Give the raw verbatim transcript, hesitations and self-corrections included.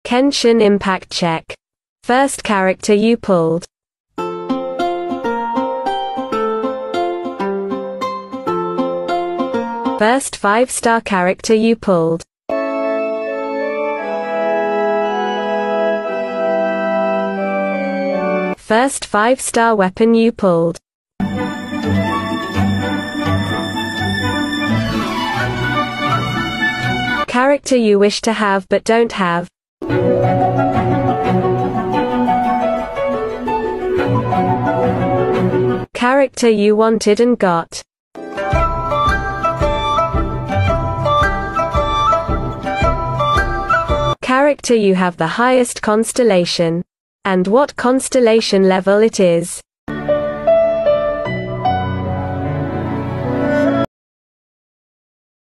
Genshin Impact check. First character you pulled. First five star character you pulled. First five star weapon you pulled. Character you wish to have but don't have. Character you wanted and got. Character you have the highest constellation. And what constellation level it is.